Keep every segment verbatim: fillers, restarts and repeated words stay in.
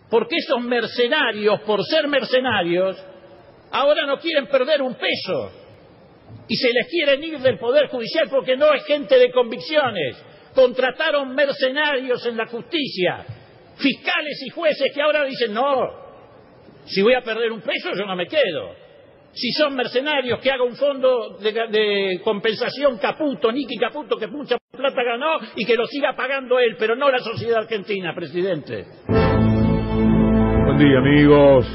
porque esos mercenarios, por ser mercenarios, ahora no quieren perder un peso y se les quieren ir del Poder Judicial porque no es gente de convicciones. Contrataron mercenarios en la justicia, fiscales y jueces que ahora dicen, no, si voy a perder un peso yo no me quedo. Si son mercenarios, que haga un fondo de, de compensación Caputo, Nicky Caputo, que mucha plata ganó y que lo siga pagando él, pero no la sociedad argentina, presidente. Buen día, amigos.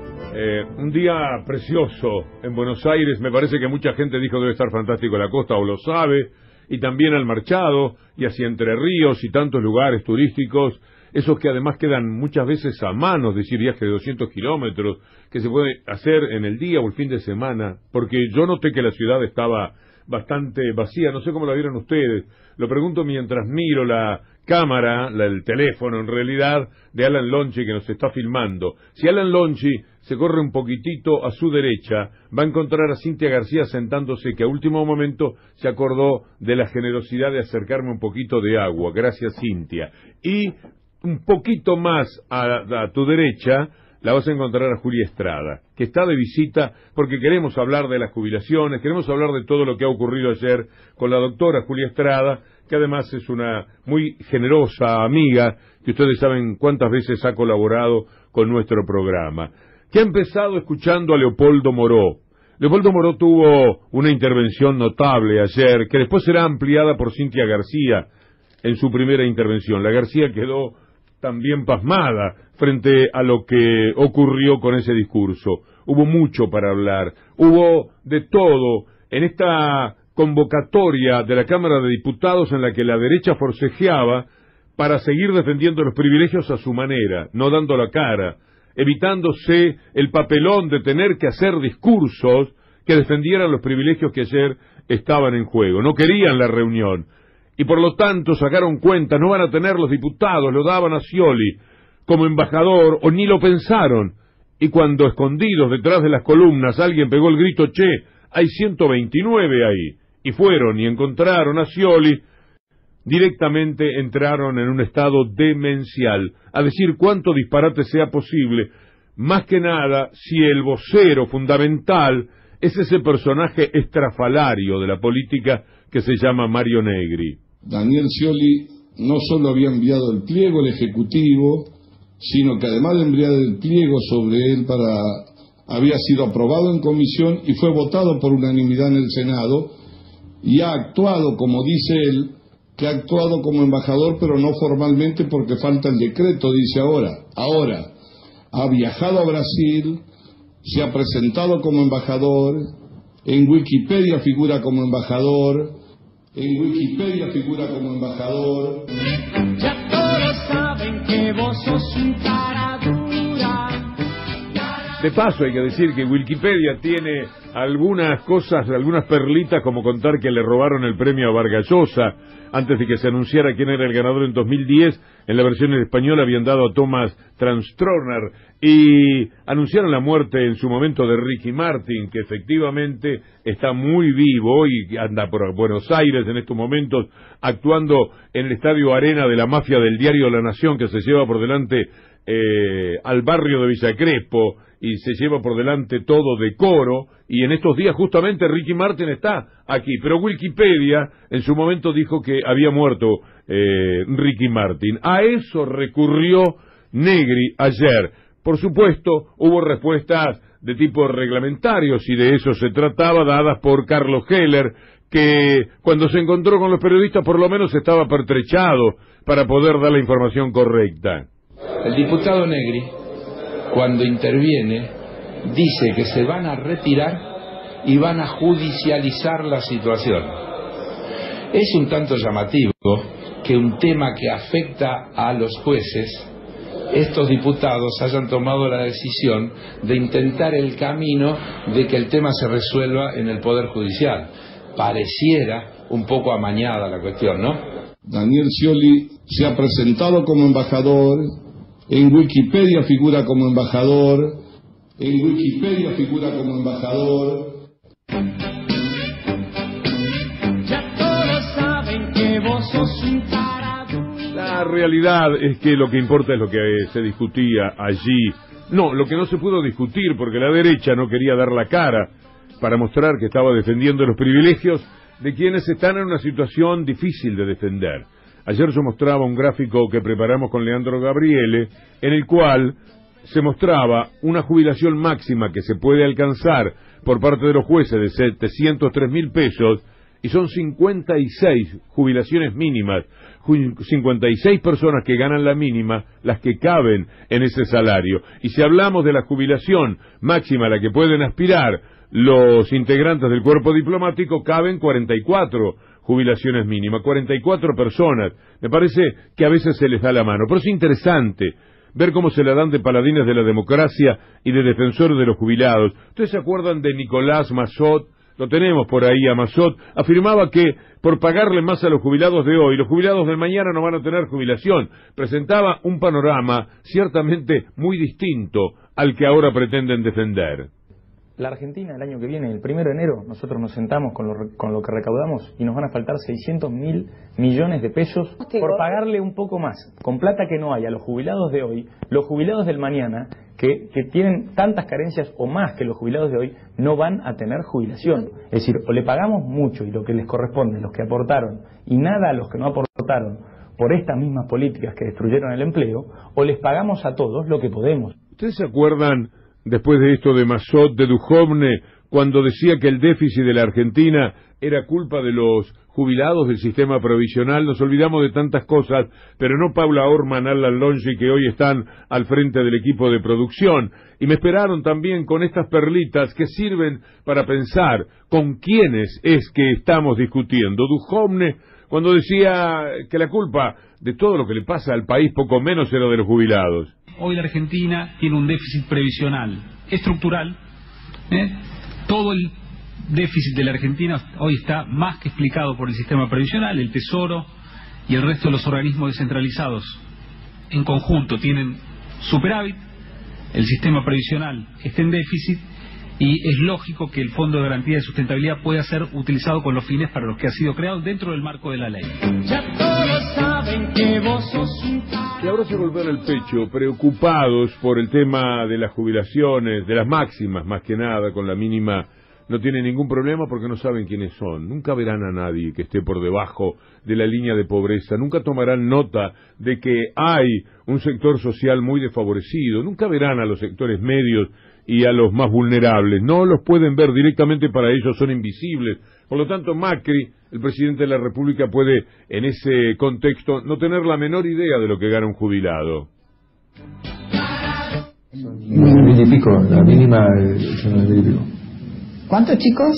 Eh, un día precioso en Buenos Aires. Me parece que mucha gente dijo que debe estar fantástico la costa, o lo sabe, y también al Marchado, y hacia Entre Ríos y tantos lugares turísticos, esos que además quedan muchas veces a mano, es decir, viajes de doscientos kilómetros, que se puede hacer en el día o el fin de semana, porque yo noté que la ciudad estaba bastante vacía, no sé cómo la vieron ustedes, lo pregunto mientras miro la cámara, la, el teléfono en realidad, de Alan Lonchi que nos está filmando. Si Alan Lonchi se corre un poquitito a su derecha, va a encontrar a Cintia García sentándose, que a último momento se acordó de la generosidad de acercarme un poquito de agua. Gracias, Cintia. Y un poquito más a, a tu derecha la vas a encontrar a Julia Estrada, que está de visita porque queremos hablar de las jubilaciones, queremos hablar de todo lo que ha ocurrido ayer con la doctora Julia Estrada, que además es una muy generosa amiga, que ustedes saben cuántas veces ha colaborado con nuestro programa, que ha empezado escuchando a Leopoldo Moró. Leopoldo Moró tuvo una intervención notable ayer, que después será ampliada por Cintia García en su primera intervención. La García quedó también pasmada frente a lo que ocurrió con ese discurso. Hubo mucho para hablar, hubo de todo en esta convocatoria de la Cámara de Diputados en la que la derecha forcejeaba para seguir defendiendo los privilegios a su manera, no dando la cara, evitándose el papelón de tener que hacer discursos que defendieran los privilegios que ayer estaban en juego. No querían la reunión y por lo tanto sacaron cuenta, no van a tener los diputados, lo daban a Scioli como embajador, o ni lo pensaron, y cuando escondidos detrás de las columnas alguien pegó el grito, che, hay ciento veintinueve ahí, y fueron y encontraron a Scioli, directamente entraron en un estado demencial, a decir cuánto disparate sea posible, más que nada si el vocero fundamental es ese personaje estrafalario de la política que se llama Mario Negri. Daniel Scioli no solo había enviado el pliego al Ejecutivo, sino que además de enviar el pliego sobre él para había sido aprobado en comisión y fue votado por unanimidad en el Senado, y ha actuado, como dice él, que ha actuado como embajador, pero no formalmente porque falta el decreto, dice ahora. Ahora, ha viajado a Brasil, se ha presentado como embajador, en Wikipedia figura como embajador, en Wikipedia figura como embajador. Ya todos saben que vos sos un taradura. De paso hay que decir que Wikipedia tiene algunas cosas, algunas perlitas, como contar que le robaron el premio a Vargas Llosa antes de que se anunciara quién era el ganador en dos mil diez. En la versión en español habían dado a Thomas Tranströmer y anunciaron la muerte en su momento de Ricky Martin, que efectivamente está muy vivo y anda por Buenos Aires en estos momentos actuando en el Estadio Arena de la mafia del diario La Nación, que se lleva por delante eh, al barrio de Villa Crespo y se lleva por delante todo decoro, y en estos días justamente Ricky Martin está aquí, pero Wikipedia en su momento dijo que había muerto eh, Ricky Martin. A eso recurrió Negri ayer. Por supuesto, hubo respuestas de tipo reglamentario, si de eso se trataba, dadas por Carlos Heller, que cuando se encontró con los periodistas por lo menos estaba pertrechado para poder dar la información correcta. El diputado Negri, cuando interviene, dice que se van a retirar y van a judicializar la situación. Es un tanto llamativo que un tema que afecta a los jueces, estos diputados hayan tomado la decisión de intentar el camino de que el tema se resuelva en el Poder Judicial. Pareciera un poco amañada la cuestión, ¿no? Daniel Scioli se ha presentado como embajador, en Wikipedia figura como embajador, en Wikipedia figura como embajador. Ya todos saben que vos sos un taradura. La realidad es que lo que importa es lo que se discutía allí. No, lo que no se pudo discutir porque la derecha no quería dar la cara para mostrar que estaba defendiendo los privilegios de quienes están en una situación difícil de defender. Ayer yo mostraba un gráfico que preparamos con Leandro Gabriele, en el cual se mostraba una jubilación máxima que se puede alcanzar por parte de los jueces de setecientos tres mil pesos, y son cincuenta y seis jubilaciones mínimas, cincuenta y seis personas que ganan la mínima, las que caben en ese salario. Y si hablamos de la jubilación máxima a la que pueden aspirar los integrantes del cuerpo diplomático, caben cuarenta y cuatro jubilaciones mínimas, cuarenta y cuatro personas. Me parece que a veces se les da la mano, pero es interesante ver cómo se la dan de paladines de la democracia y de defensores de los jubilados. ¿Ustedes se acuerdan de Nicolás Massot? Lo tenemos por ahí a Massot. Afirmaba que por pagarle más a los jubilados de hoy, los jubilados del mañana no van a tener jubilación. Presentaba un panorama ciertamente muy distinto al que ahora pretenden defender. La Argentina el año que viene, el primero de enero, nosotros nos sentamos con lo, con lo que recaudamos y nos van a faltar seiscientos mil millones de pesos por pagarle un poco más, con plata que no hay, a los jubilados de hoy. Los jubilados del mañana, que, que tienen tantas carencias o más que los jubilados de hoy, no van a tener jubilación. Es decir, o le pagamos mucho y lo que les corresponde, los que aportaron, y nada a los que no aportaron por estas mismas políticas que destruyeron el empleo, o les pagamos a todos lo que podemos. ¿Ustedes se acuerdan, después de esto de Massot, de Duhovne, cuando decía que el déficit de la Argentina era culpa de los jubilados del sistema provisional? Nos olvidamos de tantas cosas, pero no Paula Orman, Alan Longi, que hoy están al frente del equipo de producción. Y me esperaron también con estas perlitas que sirven para pensar con quiénes es que estamos discutiendo. Duhovne, cuando decía que la culpa de todo lo que le pasa al país poco menos era de los jubilados. Hoy la Argentina tiene un déficit previsional estructural. ¿eh? Todo el déficit de la Argentina hoy está más que explicado por el sistema previsional, el Tesoro y el resto de los organismos descentralizados. En conjunto tienen superávit, el sistema previsional está en déficit y es lógico que el Fondo de Garantía de Sustentabilidad pueda ser utilizado con los fines para los que ha sido creado dentro del marco de la ley. Ya todos saben que vos sos un Y ahora se golpean el pecho, preocupados por el tema de las jubilaciones, de las máximas más que nada, con la mínima no tienen ningún problema porque no saben quiénes son. Nunca verán a nadie que esté por debajo de la línea de pobreza, nunca tomarán nota de que hay un sector social muy desfavorecido, nunca verán a los sectores medios y a los más vulnerables, no los pueden ver directamente, para ellos son invisibles. Por lo tanto, Macri, el presidente de la República, puede, en ese contexto, no tener la menor idea de lo que gana un jubilado. Mil y pico, la mínima es una mil y pico. ¿Cuántos, chicos?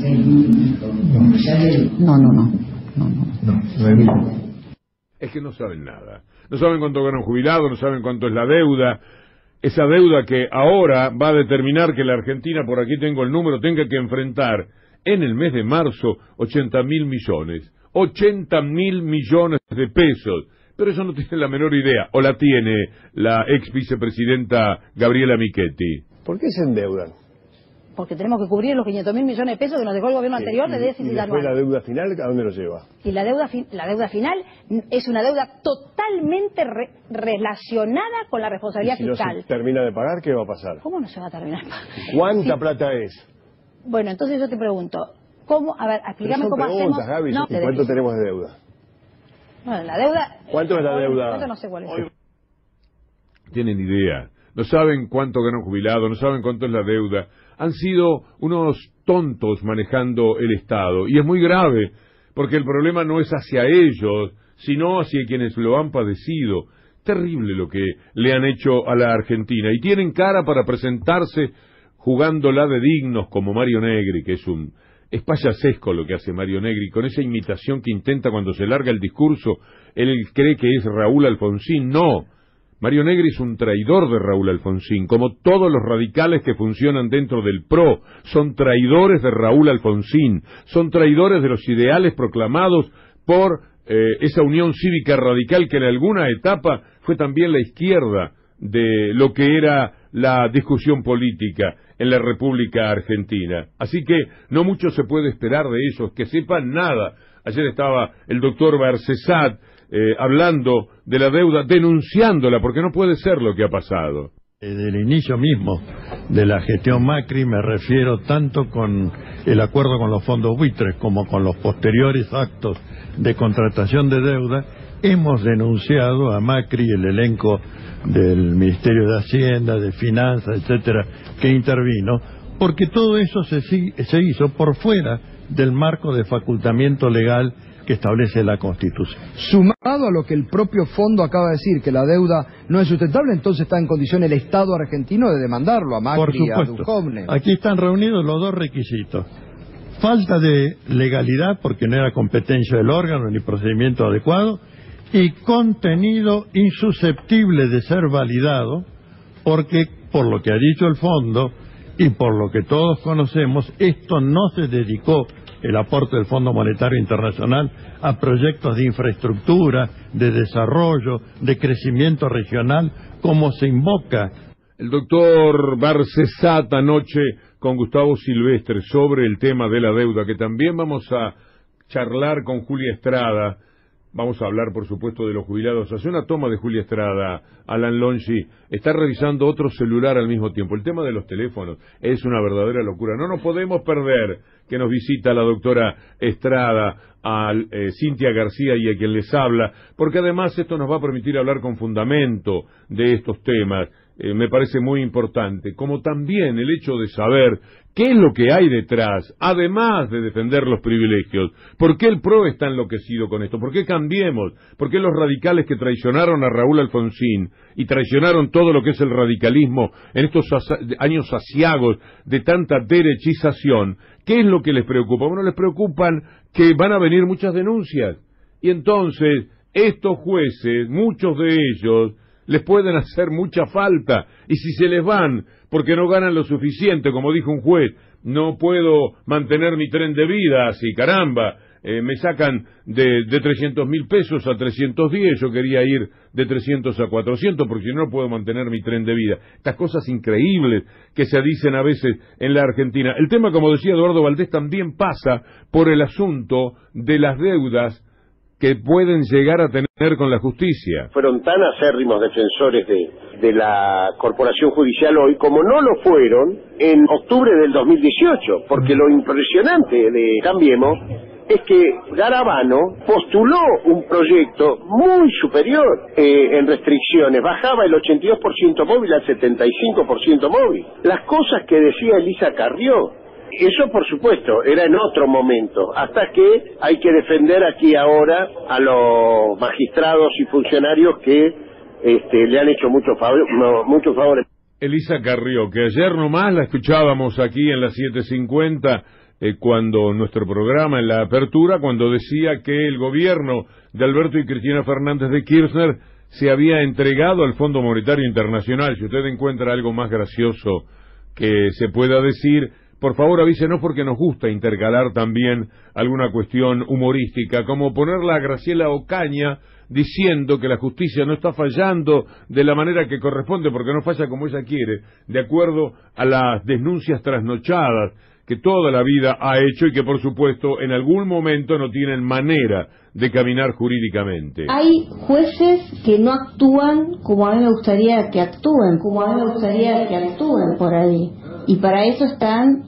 No, no, no. No, no. No, nueve mil. Es que no saben nada. No saben cuánto gana un jubilado, no saben cuánto es la deuda. Esa deuda que ahora va a determinar que la Argentina, por aquí tengo el número, tenga que enfrentar en el mes de marzo ochenta mil millones. ochenta mil millones de pesos. Pero eso no tiene la menor idea. ¿O la tiene la ex vicepresidenta Gabriela Michetti? ¿Por qué se endeudan? Porque tenemos que cubrir los quinientos mil millones de pesos que nos dejó el gobierno anterior de déficit anual. ¿Y después anual. la deuda final a dónde lo lleva? Y la deuda, fi la deuda final es una deuda totalmente re relacionada con la responsabilidad ¿Y si fiscal. no se termina de pagar, qué va a pasar? ¿Cómo no se va a terminar? ¿Cuánta sí. plata es? Bueno, entonces yo te pregunto, ¿cómo? A ver, explícame son cómo preguntas, hacemos. Gaby, No, ¿y cuánto de tenemos de deuda? Bueno, la deuda. ¿Cuánto es la deuda? ¿Cuánto? No sé cuál es. Hoy... Tienen idea. No saben cuánto gana un jubilado, no saben cuánto es la deuda. Han sido unos tontos manejando el Estado. Y es muy grave, porque el problema no es hacia ellos, sino hacia quienes lo han padecido. Terrible lo que le han hecho a la Argentina. Y tienen cara para presentarse jugándola de dignos como Mario Negri, que es un... Es payasesco lo que hace Mario Negri, con esa imitación que intenta cuando se larga el discurso. Él cree que es Raúl Alfonsín. No. Mario Negri es un traidor de Raúl Alfonsín, como todos los radicales que funcionan dentro del P R O, son traidores de Raúl Alfonsín, son traidores de los ideales proclamados por eh, esa Unión Cívica Radical que en alguna etapa fue también la izquierda de lo que era la discusión política en la República Argentina. Así que no mucho se puede esperar de ellos, que sepan nada. Ayer estaba el doctor Barcesat eh, hablando de la deuda, denunciándola, porque no puede ser lo que ha pasado. Desde el inicio mismo de la gestión Macri, me refiero tanto con el acuerdo con los fondos buitres como con los posteriores actos de contratación de deuda, hemos denunciado a Macri y el elenco del Ministerio de Hacienda, de Finanzas, etcétera, que intervino, porque todo eso se, se hizo por fuera del marco de facultamiento legal que establece la Constitución. Sumado a lo que el propio fondo acaba de decir, que la deuda no es sustentable, entonces está en condición el Estado argentino de demandarlo a Macri por y a supuesto. Duhovne. Aquí están reunidos los dos requisitos. Falta de legalidad, porque no era competencia del órgano ni procedimiento adecuado, y contenido insusceptible de ser validado, porque por lo que ha dicho el fondo y por lo que todos conocemos, esto no se dedicó, el aporte del Fondo Monetario Internacional, a proyectos de infraestructura, de desarrollo, de crecimiento regional, como se invoca. El doctor Barcesat anoche con Gustavo Silvestre sobre el tema de la deuda, que también vamos a charlar con Julia Estrada. Vamos a hablar, por supuesto, de los jubilados. Hace una toma de Julia Estrada, Alan Longi está revisando otro celular al mismo tiempo. El tema de los teléfonos es una verdadera locura. No nos podemos perder que nos visita la doctora Estrada, a eh, Cintia García y a quien les habla, porque además esto nos va a permitir hablar con fundamento de estos temas. Eh, me parece muy importante, como también el hecho de saber qué es lo que hay detrás, además de defender los privilegios. ¿Por qué el P R O está enloquecido con esto? ¿Por qué Cambiemos? ¿Por qué los radicales que traicionaron a Raúl Alfonsín y traicionaron todo lo que es el radicalismo en estos años aciagos de tanta derechización? ¿Qué es lo que les preocupa? Bueno, les preocupan que van a venir muchas denuncias. Y entonces, estos jueces, muchos de ellos, les pueden hacer mucha falta, y si se les van porque no ganan lo suficiente, como dijo un juez, no puedo mantener mi tren de vida así, caramba, eh, me sacan de, de trescientos mil pesos a trescientos diez, yo quería ir de trescientos a cuatrocientos, porque si no, no puedo mantener mi tren de vida. Estas cosas increíbles que se dicen a veces en la Argentina. El tema, como decía Eduardo Valdés, también pasa por el asunto de las deudas que pueden llegar a tener con la justicia. Fueron tan acérrimos defensores de, de la Corporación Judicial hoy como no lo fueron en octubre del dos mil dieciocho, porque lo impresionante de Cambiemos es que Garabano postuló un proyecto muy superior eh, en restricciones, bajaba el ochenta y dos por ciento móvil al setenta y cinco por ciento móvil. Las cosas que decía Elisa Carrió, eso por supuesto era en otro momento, hasta que hay que defender aquí ahora a los magistrados y funcionarios que este, le han hecho muchos favores, no, muchos favores. Elisa Carrió, que ayer nomás la escuchábamos aquí en las siete cincuenta, eh, cuando nuestro programa en la apertura, cuando decía que el gobierno de Alberto y Cristina Fernández de Kirchner se había entregado al Fondo Monetario Internacional. Si usted encuentra algo más gracioso que se pueda decir, por favor avísenos, porque nos gusta intercalar también alguna cuestión humorística, como ponerla a Graciela Ocaña diciendo que la justicia no está fallando de la manera que corresponde, porque no falla como ella quiere, de acuerdo a las denuncias trasnochadas que toda la vida ha hecho y que por supuesto en algún momento no tienen manera de caminar jurídicamente. Hay jueces que no actúan como a mí me gustaría que actúen, como a mí me gustaría que actúen por ahí. Y para eso están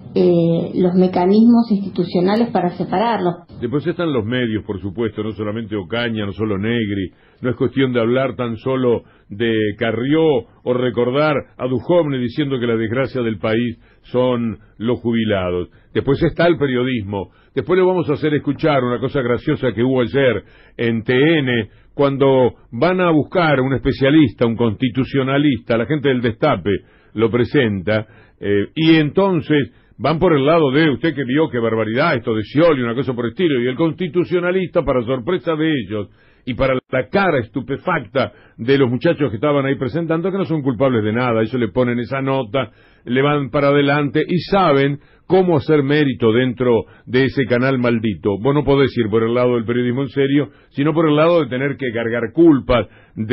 eh, los mecanismos institucionales para separarlos. Después están los medios, por supuesto, no solamente Ocaña, no solo Negri. No es cuestión de hablar tan solo de Carrió o recordar a Duhovne diciendo que la desgracia del país son los jubilados. Después está el periodismo. Después le vamos a hacer escuchar una cosa graciosa que hubo ayer en T N, cuando van a buscar un especialista, un constitucionalista, la gente del Destape lo presenta, eh, y entonces van por el lado de, usted que vio qué barbaridad esto de Scioli, una cosa por el estilo, y el constitucionalista, para sorpresa de ellos y para la cara estupefacta de los muchachos que estaban ahí presentando, que no son culpables de nada, ellos le ponen esa nota, le van para adelante y saben cómo hacer mérito dentro de ese canal maldito. Vos no podés ir por el lado del periodismo en serio, sino por el lado de tener que cargar culpas,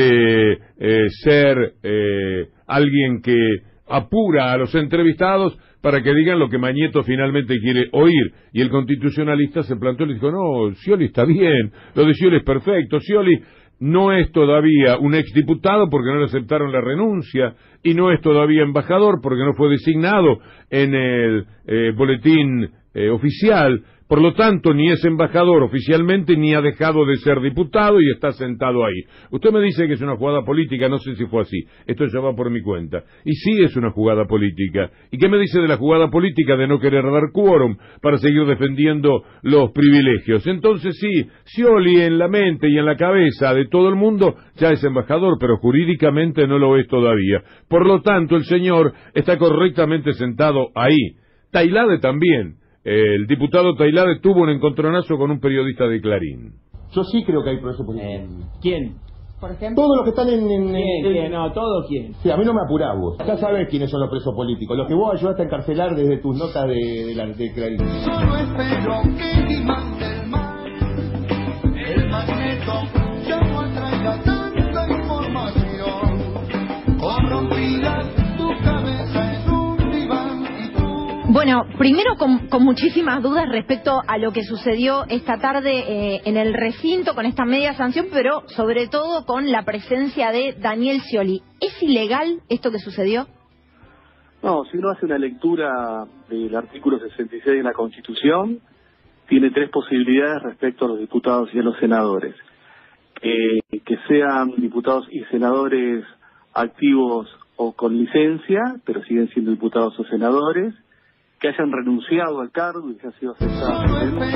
de eh, ser eh, alguien que apura a los entrevistados para que digan lo que Mañeto finalmente quiere oír. Y el constitucionalista se plantó y le dijo, no, Scioli está bien, lo de Scioli es perfecto, Scioli no es todavía un exdiputado porque no le aceptaron la renuncia, y no es todavía embajador porque no fue designado en el eh, boletín eh, oficial. Por lo tanto, ni es embajador oficialmente, ni ha dejado de ser diputado y está sentado ahí. Usted me dice que es una jugada política, no sé si fue así. Esto ya va por mi cuenta. Y sí es una jugada política. ¿Y qué me dice de la jugada política de no querer dar quórum para seguir defendiendo los privilegios? Entonces sí, Scioli en la mente y en la cabeza de todo el mundo ya es embajador, pero jurídicamente no lo es todavía. Por lo tanto, el señor está correctamente sentado ahí. Tailade también. El diputado Tailade tuvo un encontronazo con un periodista de Clarín. Yo sí creo que hay proceso político. Eh, ¿Quién? Por ejemplo. Todos los que están en... en, ¿Quién, en... quién? No, ¿todo quién? Sí, a mí no me apurás vos. Ya sabés quiénes son los presos políticos. Los que vos ayudaste a encarcelar desde tus notas de, de, la, de Clarín. Solo espero que el imán del mal, el magneto, ya no traiga tanta información. Corrompida tu cabeza en un diván y tú... Bueno, primero con, con muchísimas dudas respecto a lo que sucedió esta tarde eh, en el recinto con esta media sanción, pero sobre todo con la presencia de Daniel Scioli. ¿Es ilegal esto que sucedió? No, si uno hace una lectura del artículo sesenta y seis de la Constitución, tiene tres posibilidades respecto a los diputados y a los senadores. Eh, que sean diputados y senadores activos o con licencia, pero siguen siendo diputados o senadores, que hayan renunciado al cargo y que hayan sido cesados.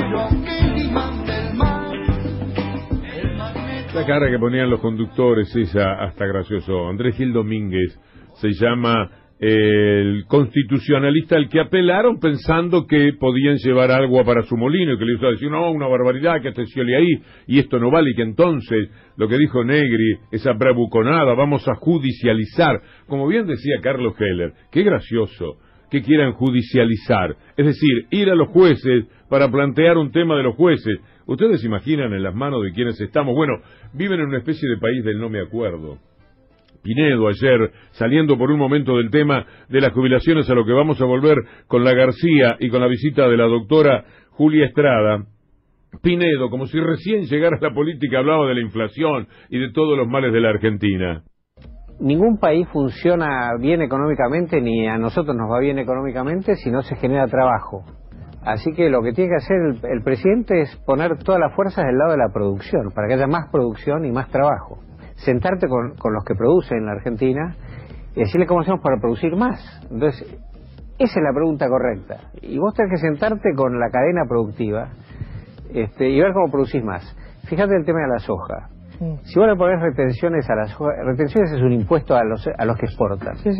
La cara que ponían los conductores es hasta gracioso. Andrés Gil Domínguez se llama el constitucionalista al que apelaron pensando que podían llevar agua para su molino y que le iba a decir, no, una barbaridad, que este Scioli ahí, y esto no vale, y que entonces, lo que dijo Negri, esa bravuconada, vamos a judicializar. Como bien decía Carlos Heller, qué gracioso que quieran judicializar, es decir, ir a los jueces para plantear un tema de los jueces. ¿Ustedes se imaginan en las manos de quienes estamos? Bueno, viven en una especie de país del no me acuerdo. Pinedo ayer, saliendo por un momento del tema de las jubilaciones, a lo que vamos a volver con la García y con la visita de la doctora Julia Estrada, Pinedo, como si recién llegara a la política, hablaba de la inflación y de todos los males de la Argentina. Ningún país funciona bien económicamente, ni a nosotros nos va bien económicamente si no se genera trabajo. Así que lo que tiene que hacer el, el presidente es poner todas las fuerzas del lado de la producción, para que haya más producción y más trabajo. Sentarte con, con los que producen en la Argentina y decirle cómo hacemos para producir más. Entonces, esa es la pregunta correcta. Y vos tenés que sentarte con la cadena productiva este, y ver cómo producís más. Fíjate el tema de la soja. Si vos le ponés retenciones a las retenciones es un impuesto a los a los que exportan. Sí, sí.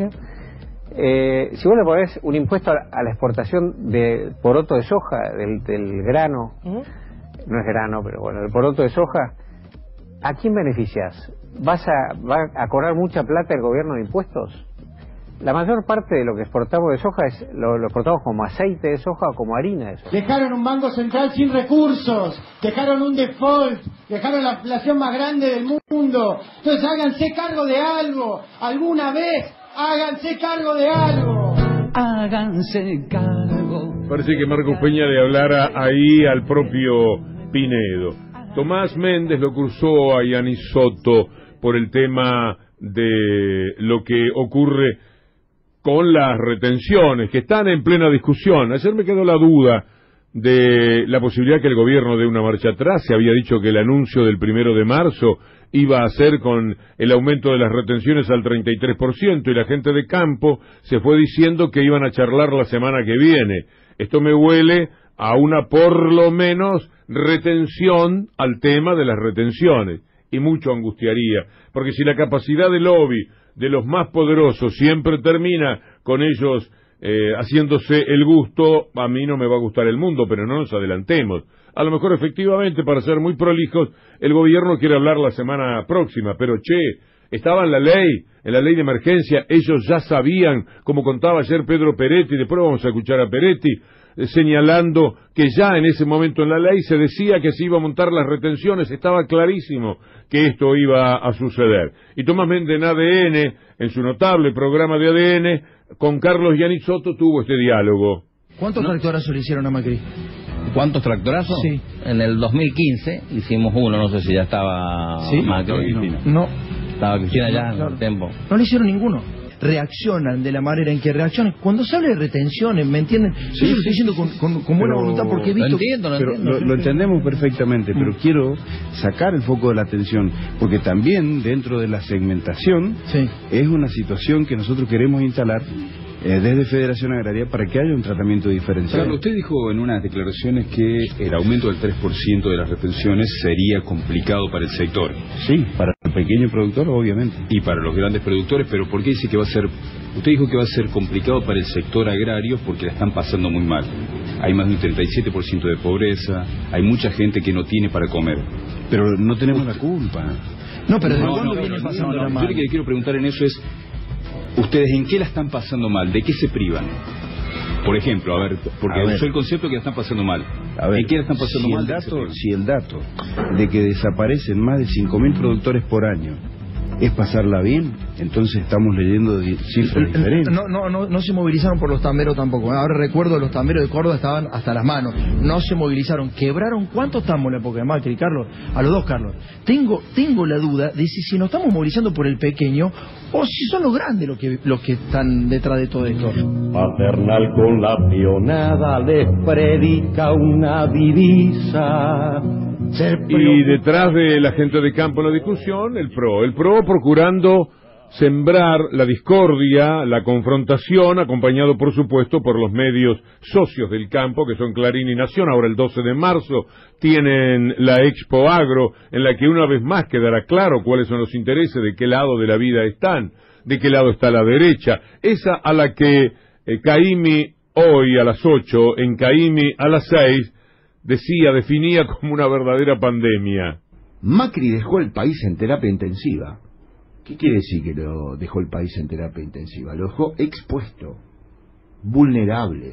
Eh, si vos le ponés un impuesto a, a la exportación de poroto de soja, del, del grano, uh-huh. no es grano, pero bueno, el poroto de soja, ¿a quién beneficias? ¿Vas a, va a cobrar mucha plata el gobierno de impuestos? La mayor parte de lo que exportamos de soja es lo, lo exportamos como aceite de soja o como harina de soja. Dejaron un banco central sin recursos, dejaron un default, dejaron la inflación más grande del mundo. Entonces háganse cargo de algo, alguna vez háganse cargo de algo. Háganse cargo. Parece que Marcos Peña le hablara ahí al propio Pinedo. Tomás Méndez lo cruzó a Yanis Soto por el tema de lo que ocurre con las retenciones, que están en plena discusión. Ayer me quedó la duda de la posibilidad que el gobierno dé una marcha atrás. Se había dicho que el anuncio del primero de marzo iba a ser con el aumento de las retenciones al treinta y tres por ciento, y la gente de campo se fue diciendo que iban a charlar la semana que viene. Esto me huele a una, por lo menos, retención al tema de las retenciones, y mucho angustiaría, porque si la capacidad de lobby de los más poderosos siempre termina con ellos eh, haciéndose el gusto, a mí no me va a gustar el mundo, pero no nos adelantemos. A lo mejor efectivamente, para ser muy prolijos, el gobierno quiere hablar la semana próxima, pero che, estaba en la ley, en la ley de emergencia, ellos ya sabían, como contaba ayer Pedro Peretti, después vamos a escuchar a Peretti, eh, señalando que ya en ese momento en la ley se decía que se iba a montar las retenciones, estaba clarísimo que esto iba a suceder. Y Tomás Méndez en A D N, en su notable programa de A D N, con Carlos Yannitzotto tuvo este diálogo. ¿Cuántos No. tractorazos le hicieron a Macri? ¿Cuántos tractorazos? Sí. En el dos mil quince hicimos uno, no sé si ya estaba ¿Sí? Macri. No. no. Estaba Cristina No, ya en claro. el tiempo. No le hicieron ninguno. Reaccionan de la manera en que reaccionan. Cuando se habla de retenciones, ¿me entienden? Yo lo estoy diciendo con, con, con buena Pero- voluntad porque he visto... Lo entiendo, lo Pero entiendo. lo, lo entendemos perfectamente, pero quiero sacar el foco de la atención, porque también dentro de la segmentación es una situación que nosotros queremos instalar eh, desde Federación Agraria para que haya un tratamiento diferenciado. Carlos, usted dijo en unas declaraciones que el aumento del tres por ciento de las retenciones sería complicado para el sector. Sí, para el pequeño productor, obviamente. Y para los grandes productores, pero ¿por qué dice que va a ser... Usted dijo que va a ser complicado para el sector agrario porque la están pasando muy mal. Hay más de un treinta y siete por ciento de pobreza, hay mucha gente que no tiene para comer. Pero no tenemos la culpa. No, pero ¿de No, cuándo no, viene no, pasando no, la no. mano? Yo lo que le quiero preguntar en eso es, ¿ustedes en qué la están pasando mal? ¿De qué se privan? Por ejemplo, a ver, porque A ver. usó el concepto que la están pasando mal. A ver, ¿En qué la están pasando si mal? el ¿De qué se dato, privan? si el dato de que desaparecen más de cinco mil productores por año es pasarla bien, entonces estamos leyendo di- cifras diferentes. No, no, no, no se movilizaron por los tamberos tampoco. Ahora recuerdo, los tamberos de Córdoba estaban hasta las manos. No se movilizaron. ¿Quebraron cuántos tambos en la época de Macri, Carlos? A los dos, Carlos. Tengo, tengo la duda de si, si nos estamos movilizando por el pequeño o si son los grandes los que, los que están detrás de todo esto. Paternal con la pionada les predica una divisa. Y detrás de la gente de campo en la discusión, el P R O. El P R O procurando sembrar la discordia, la confrontación, acompañado por supuesto por los medios socios del campo, que son Clarín y Nación. Ahora el doce de marzo tienen la Expo Agro, en la que una vez más quedará claro cuáles son los intereses, de qué lado de la vida están, de qué lado está la derecha. Esa a la que eh, Caimi hoy a las ocho, en Caimi a las seis, decía, definía como una verdadera pandemia. Macri dejó el país en terapia intensiva. ¿Qué quiere decir que lo dejó el país en terapia intensiva? Lo dejó expuesto, vulnerable,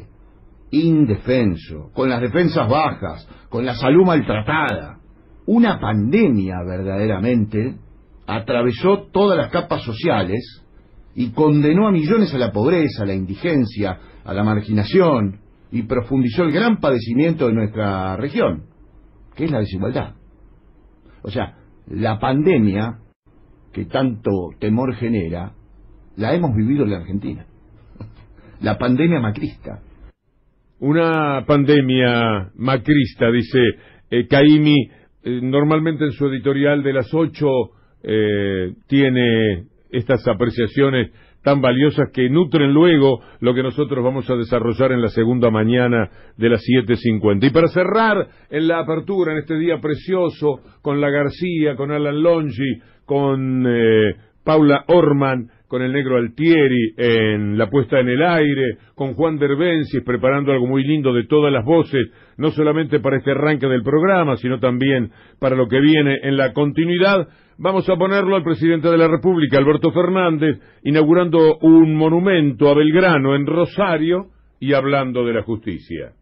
indefenso, con las defensas bajas, con la salud maltratada. Una pandemia verdaderamente atravesó todas las capas sociales y condenó a millones a la pobreza, a la indigencia, a la marginación, y profundizó el gran padecimiento de nuestra región, que es la desigualdad. O sea, la pandemia que tanto temor genera, la hemos vivido en la Argentina. La pandemia macrista. Una pandemia macrista, dice eh, Caimi, eh, normalmente en su editorial de las ocho eh, tiene estas apreciaciones tan valiosas que nutren luego lo que nosotros vamos a desarrollar en la segunda mañana de las siete cincuenta. Y para cerrar en la apertura, en este día precioso, con la García, con Alan Longi, con eh, Paula Orman, con el negro Altieri en la puesta en el aire, con Juan Derbencis preparando algo muy lindo de todas las voces, no solamente para este arranque del programa, sino también para lo que viene en la continuidad. Vamos a ponerlo al presidente de la República, Alberto Fernández, inaugurando un monumento a Belgrano en Rosario y hablando de la justicia.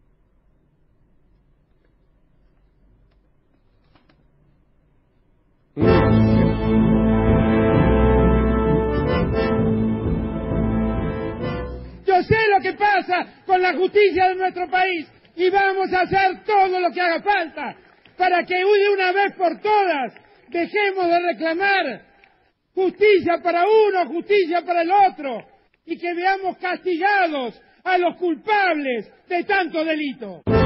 Yo sé lo que pasa con la justicia de nuestro país y vamos a hacer todo lo que haga falta para que de una vez por todas dejemos de reclamar justicia para uno, justicia para el otro y que veamos castigados a los culpables de tanto delito.